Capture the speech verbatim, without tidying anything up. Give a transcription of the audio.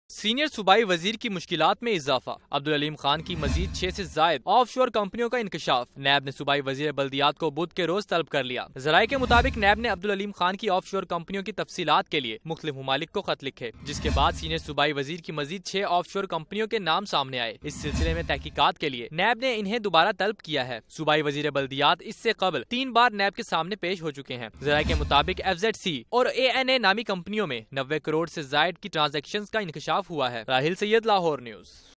Senior सूबाई वजीर की मुश्किलात में इजाफा। अब्दुल अलीम खान की मजीद छह से जायद ऑफशोर कंपनियों का इंकशाफ। नैब ने सूबाई वजीर बल्दियात को बुध के रोज तलब कर लिया। जराये के मुताबिक नैब ने अब्दुल अलीम खान की ऑफशोर कंपनियों की तफसीलात के लिए मुख्तलिफ ममालिक को खत लिखे, जिसके बाद सीनियर सूबाई वजीर की मजीद छह ऑफशोर कंपनियों के नाम सामने आए। इस सिलसिले में तहकीकात के लिए नैब ने इन्हें दोबारा तलब किया है। सूबाई वजीर बल्दियात इससे कबल तीन बार नैब के सामने पेश हो चुके हैं। जराये के मुताबिक एफ जेड सी और ए एन ए नामी कंपनियों में नब्बे करोड़ से जायद की ट्रांजेक्शन का इंकशाफ हुआ है। राहिल सैयद, लाहौर न्यूज।